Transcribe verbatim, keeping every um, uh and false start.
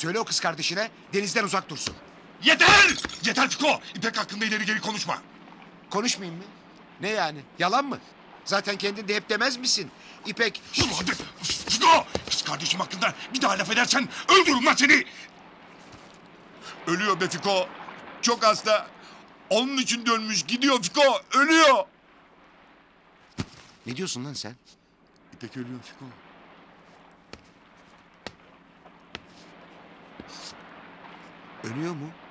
Söyle o kız kardeşine denizden uzak dursun. Yeter! Yeter Fiko! İpek hakkında ileri geri konuşma. Konuşmayayım mı? Ne yani? Yalan mı? Zaten kendin de hep demez misin? İpek... Dur hadi! Fiko! Kız kardeşim hakkında bir daha laf edersen öldürürüm lan seni! Ölüyor be Fiko. Çok hasta. Onun için dönmüş gidiyor Fiko. Ölüyor. Ne diyorsun lan sen? İpek ölüyor Fiko. Ölüyor mu?